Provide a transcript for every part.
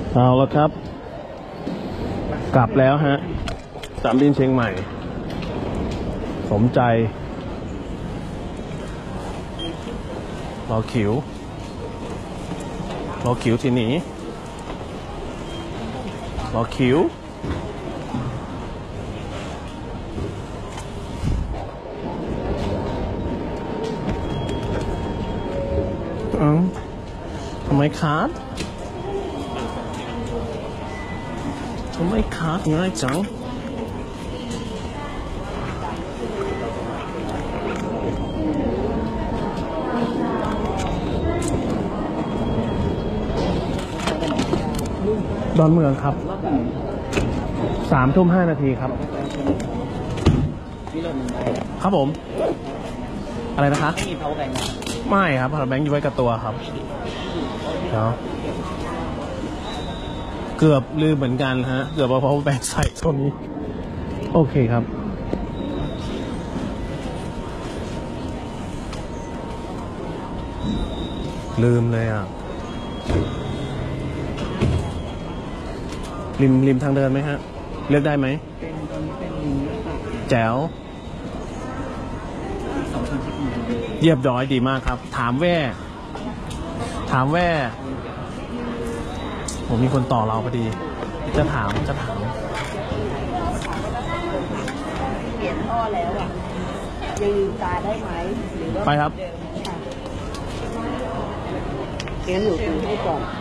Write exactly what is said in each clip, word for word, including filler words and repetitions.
เอาแล้วครับกลับแล้วฮะสนามบินเชียงใหม่สมใจรอคิวรอคิวที่หนีรอคิวเอ้าทำไมขาดทำไมขาดง่ายจังดอนเมืองครับสามทุ่มห้านาทีครับครับผมอะไรนะคะไม่มีเพาแบงค์ไม่ครับเพาแบงค์อยู่ไว้กับตัวครับเนาะเกือบลืมเหมือนกันฮะเกือบเอาเพาแบงค์ใส่ตัวนี้โอเคครับลืมเลยอ่ะริมริมทางเดินไหมฮะเลือกได้ไหมเป็นตอนนี้เป็นริมแจ๋วเรียบร้อยดีมากครับถามแว่ถามแว่ผมมีคนต่อเราพอดีจะถามจะถามเปลี่ยนท่อแล้วอ่ะยังลืมตาได้ไหมหรือว่าไปครับงั้นหนูดูให้ก่อน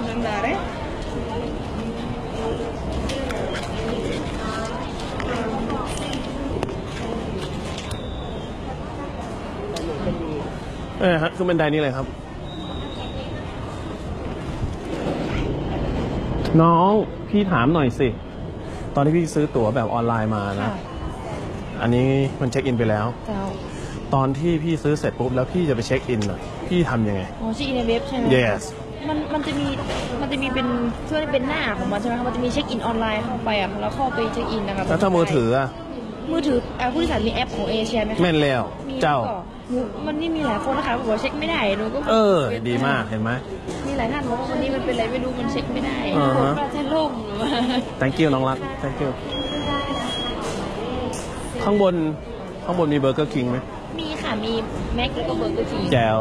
เออฮะคือบันไดนี้เลยครับน้องพี่ถามหน่อยสิตอนที่พี่ซื้อตั๋วแบบออนไลน์มานะอันนี้มันเช็คอินไปแล้วตอนที่พี่ซื้อเสร็จปุ๊บแล้วพี่จะไปเช็คอินอ่ะพี่ทำยังไงอ๋อเช็คอินในเว็บใช่ไหม yes มันมันจะมีมันจะมีเป็นเพื่อเป็นหน้าของมันใช่ไหมครับมันจะมีเช็คอินออนไลน์เข้าไปอ่ะแล้วเข้าไปเช็คอินนะครับแล้วถ้ามือถืออ่ะมือถือผู้โดยสารมีแอปของเอเชียไหมแม่นแล้วเจ้ามันนี่มีหลายคนนะคะบอกว่าเช็คไม่ได้หนูก็เออดีมากเห็นไหมมีหลายท่านบอกว่าวันนี้มันเป็นอะไรไม่รู้มันเช็คไม่ได้ประเทศโลก thank you น้องรัก thank you ข้างบนข้างบนมีเบอร์เกอร์คิงไหมมีค่ะมีแม็กแล้วก็เบอร์เกอร์คิงแจ๋ว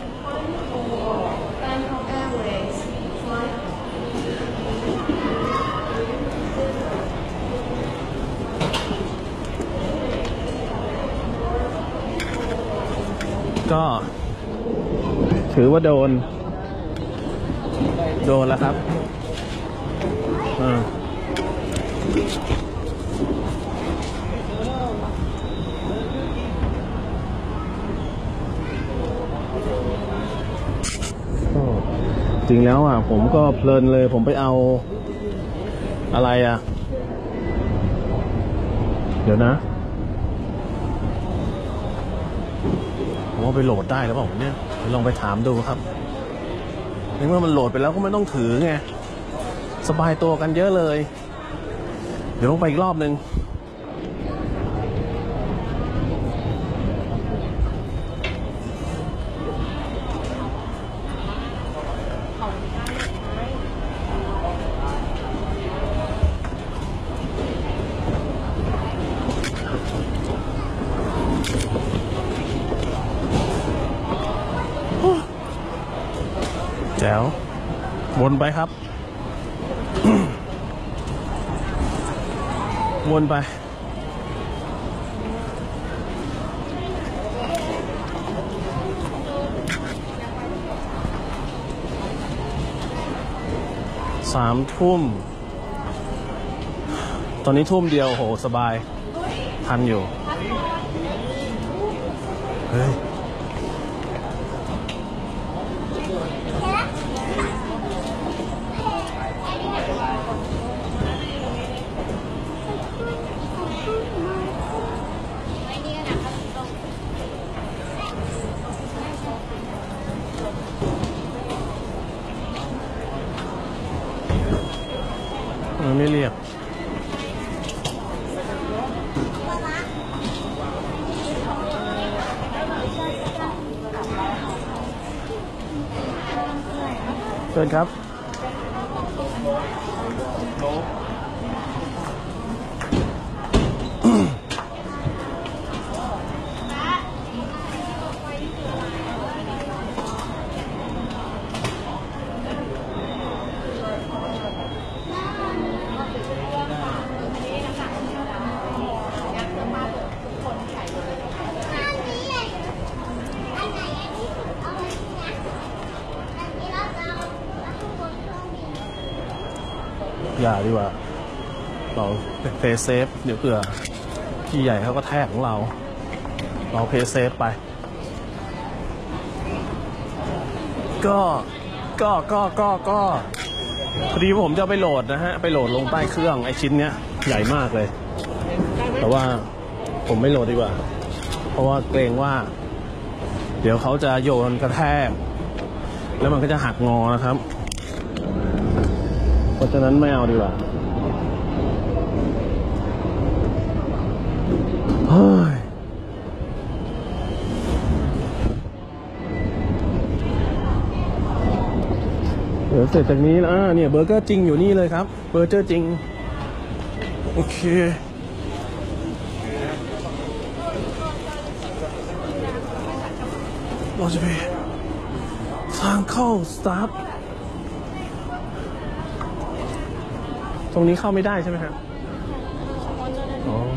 ก็ถือว่าโดนโดนแล้วครับอ่าจริงแล้วอ่ะผมก็เพลินเลยผมไปเอาอะไรอ่ะเดี๋ยวนะผมว่าไปโหลดได้หรือเปล่าเนี่ยลองไปถามดูครับในเมื่อมันโหลดไปแล้วก็ไม่ต้องถือไงสบายตัวกันเยอะเลยเดี๋ยวลงไปอีกรอบนึงแจ๋ววนไปครับ วนไปสามทุ่มตอนนี้ทุ่มเดียวโหสบายทันอยู่เฮ้ยไม่เรียกเชิญครับอย่าดีกว่าเราเพย์เซฟเดี๋ยวเผื่อพี่ใหญ่เขาก็แทกของเราเราเพย์เซฟไปก็ก็ก็ก็ก็พอดีผมจะไปโหลดนะฮะไปโหลดลงใต้เครื่องไอชิ้นเนี้ยใหญ่มากเลยแต่ว่าผมไม่โหลดดีกว่าเพราะว่าเกรงว่าเดี๋ยวเขาจะโยนกระแทกแล้วมันก็จะหักงอนะครับเพราะฉะนั้นไม่เอาดีกว่าเฮ้ยเดี๋ยวเสร็จจากนี้นะเนี่ยเบอร์เกอร์จริงอยู่นี่เลยครับเบอร์เกอร์จริงโอเคเราจะไปทางเข้าสตาฟตรงนี้เข้าไม่ได้ใช่ไหมครับอ๋อ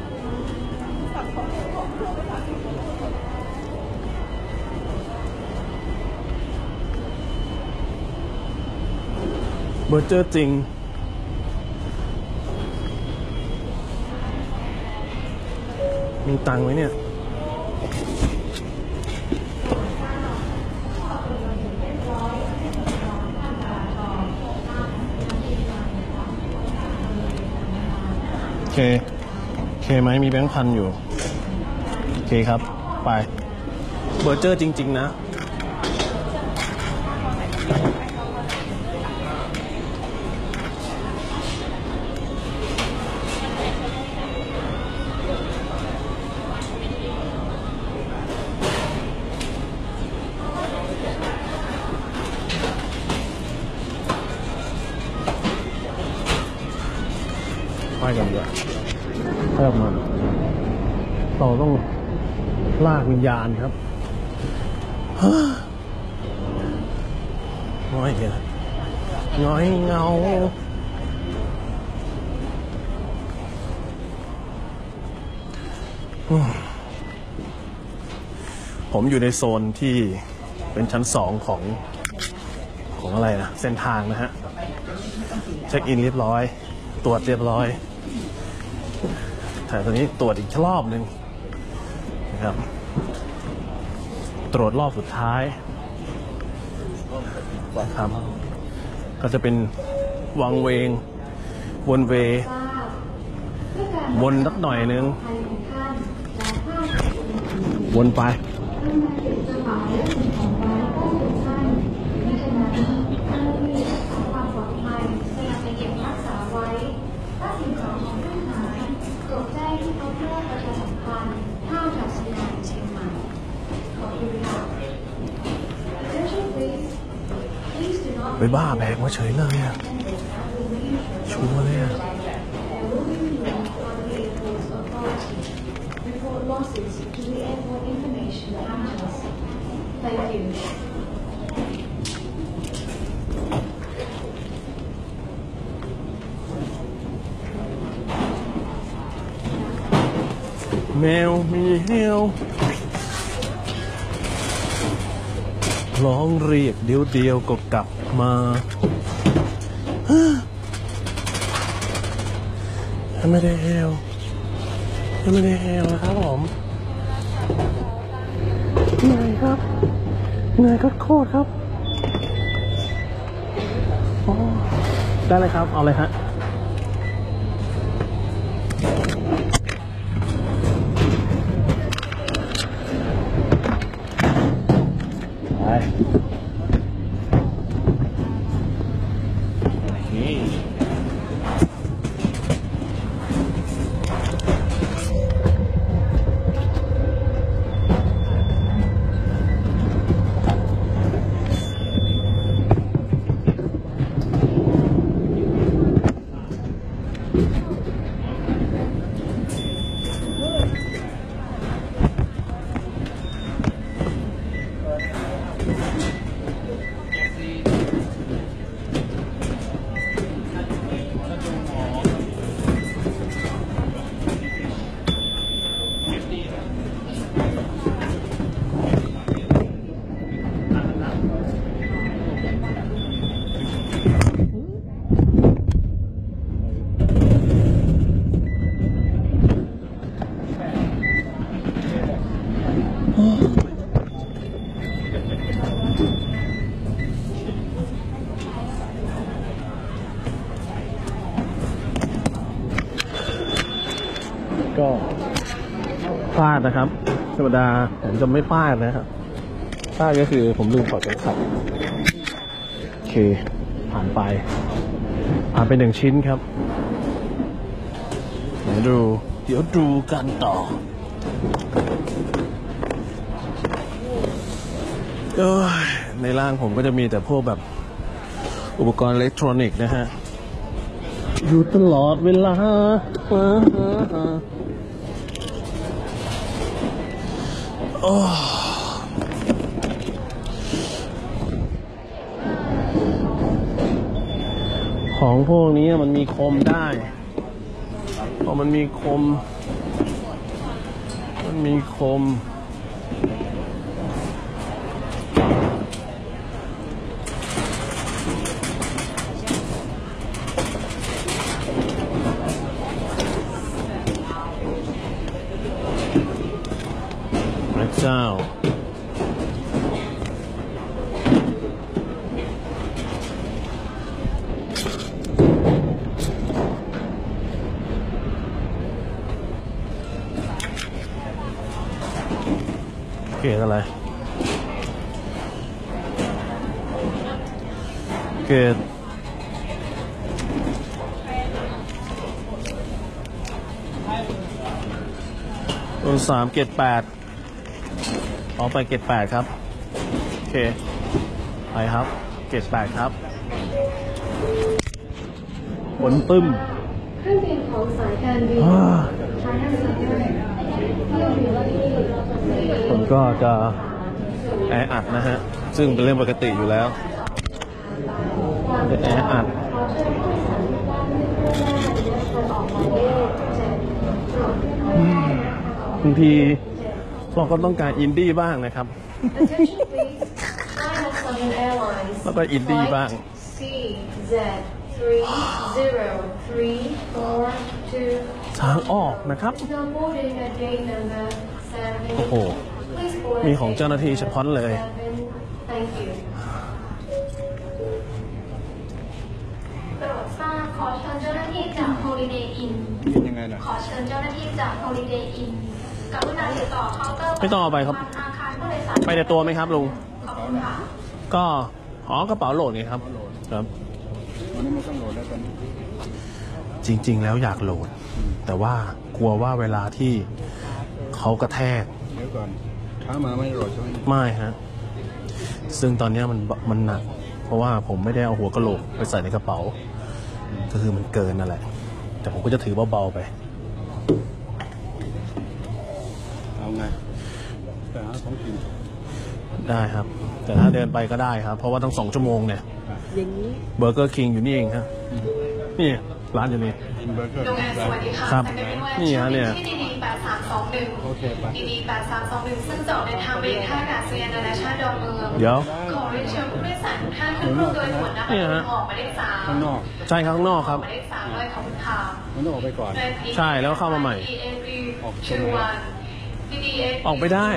เบอร์เจอร์จริงมีตังค์ไหมเนี่ยโอเคโอเคไหมมีแบงค์พันอยู่โอเคครับไปเบอร์เจอร์จริงๆนะไปกันดีกว่าเพิ่มมาเราต้องลากวิญญาณครับน้อยเดียวน้อยเงาผมอยู่ในโซนที่เป็นชั้นสองของของอะไรนะเส้นทางนะฮะเช็คอินเรียบร้อยตรวจเรียบร้อยแต่ตอนนี้ตรวจอีกรอบหนึ่งนะครับตรวจรอบสุดท้ายครับก็จะเป็นวังเวงวนเววนสักหน่อยนึงวนไปไปบ้าแบกมาเฉยเลยอ่ะชัวร์เลยอ่ะแมวมีเหี้ยวร้องเรียกเดียวเดียวก็กลับมาไม่ได้เฮลไม่ได้เฮลนะครับผมเหนื่อยครับเหนื่อยก็โคตรครับได้เลยครับเอาเลยฮะก็พลาดนะครับธรรมดาผมจะไม่พลาดนะครับพลาดก็คือผมลืมถอดเข็มขัดโอเคผ่านไปผ่านไปหนึ่งชิ้นครับเดี๋ยวดูเดี๋ยวดูกันต่อเออในร่างผมก็จะมีแต่พวกแบบอุปกรณ์อิเล็กทรอนิกส์นะฮะอยู่ตลอดเวลาโอ้ของพวกนี้มันมีคมได้พอมันมีคมมันมีคมพระเจ้าเกรดอะไรเกรดตัวสามเกรดแปดเอาไปเกรดแปดครับโอเคไปครับเกรดแปดครับผลปึ้มเครื่องบินของสายการบินใช้ทั้งสายการบินเที่ยวบินละที่ผมก็จะแออัดนะฮะซึ่งเป็นเรื่องปกติอยู่แล้วจะแออัดบางทีเราก็ต้องการอินดี้บ้างนะครับแล้วก็อินดี้บ้างทางออกนะครับโอ้โหมีของเจ้าหน้าที่เฉพาะเลยโปรดทราบขอเชิญเจ้าหน้าที่จาก Holiday Inn ยังไงนะขอเชิญเจ้าหน้าที่จาก Holiday Inn กรุณาติดต่อเคาน์เตอร์ไม่ต้องเอาไปครับไปในตัวไหมครับลุงก็อ๋อกระเป๋าโหลดไงครับครับวันนี้ไม่ต้องโหลดแล้วกันจริงๆแล้วอยากโหลดแต่ว่ากลัวว่าเวลาที่เขากระแทกเดี๋ยวก่อนช้ามาไม่โหลดใช่ไหมไม่ฮะซึ่งตอนนี้มันมันหนักเพราะว่าผมไม่ได้เอาหัวกะโหลกไปใส่ในกระเป๋าก็คือมันเกินนั่นแหละแต่ผมก็จะถือเบาๆไปเอาไงแต่หาของกินได้ครับแต่ถ้าเดินไปก็ได้ครับเพราะว่าตั้งสองชั่วโมงเนี่ยอย่างนี้เบอร์เกอร์คิงอยู่นี่เองครับนี่ร้านอยู่นี่โรงแรมสวัสดีค่ะครับนี่ฮะเนี่ยที่ดีดีแปดสามสองหนึ่งดีดีแปดสามสองหนึ่งซึ่งจะออกเดินทางไปยังท่าอากาศยานนานาชาติดอนเมืองเดี๋ยวขอเรียนเชิญผู้โดยสารทุกท่านขึ้นเครื่องโดยด่วนนะคะออกหมายเลขสามข้างนอกใช่ข้างนอกครับหมายเลขสามด้วยขอบคุณค่ะมันต้องออกไปก่อนใช่แล้วเข้ามาใหม่ออกไปได้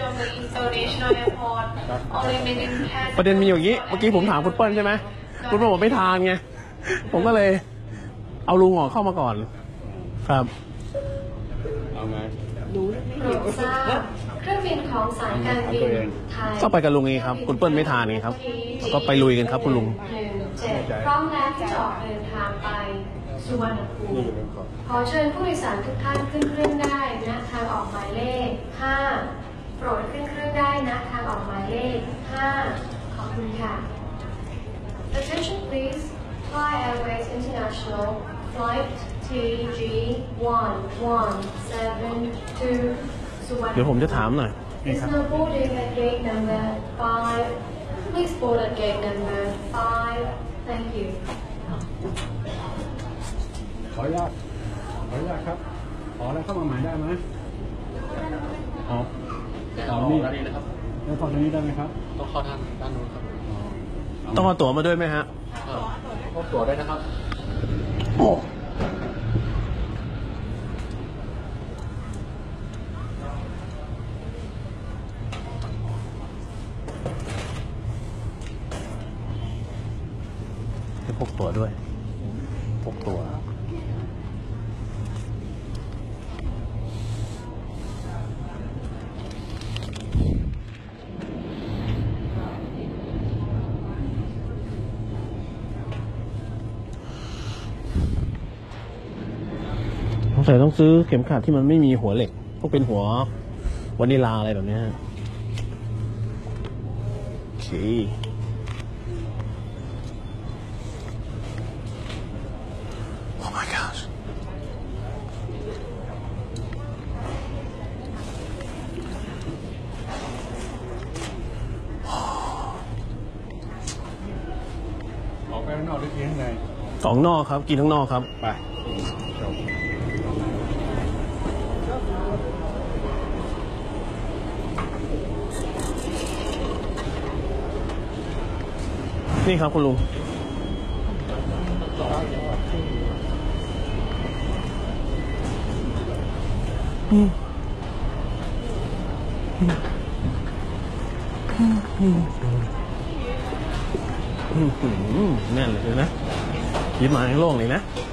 ประเด็นมีอย่างนี้เมื่อกี้ผมถามคุณเปิ้ลใช่ไหมคุณเปิ้ลบอกไม่ทานไงผมก็เลยเอาลุงออกเข้ามาก่อนครับเอาไงดูไม่เห็นเครื่องบินของสายการบินไทยก็ไปกับลุงเองครับคุณเปิ้ลไม่ทานเองครับก็ไปลุยกันครับคุณลุงพร้อมแล้วที่จะออกเดินทางไปสุวรรณภูมิขอเชิญผู้โดยสารทุกท่านขึ้นเครื่องได้ณทางออกหมายเลขห้าโปรดขึ้นเครื่องได้ณทางออกหมายเลขห้าขอบคุณค่ะ Attention please Thai Airways International Flight ที จี one one seven two เดี๋ยวผมจะถามหน่อย Is now boarding at gate number five Please board at gate number five Thank you ขออนุญาตขออนุญาตครับขอแล้วเข้ามาใหม่ได้ไหมอ๋อตอนนี้นะครับแล้วเข้าทางนี้ได้ไหมครับต้องเข้าทางด้านนู้นครับต้องเอาตั๋วมาด้วยไหมฮะเอาตั๋วได้นะครับโอ้ให้พกตั๋วด้วยพกตั๋วงสัยต้องซื้อเข็มขัดที่มันไม่มีหัวเหล็กต้องเป็นหัววานิลาอะไรแบบนี้ฮะโอเคโอ้ my gosh ออกไปข้างนอกได้เพียงไงสองนอกครับกินทั้งนอกครับไปจบนี่ครับคุณลุงอืมอืมอืมอืมอืมอืมแน่นเลยนะคิดมาทั้งโล่งเลยนะ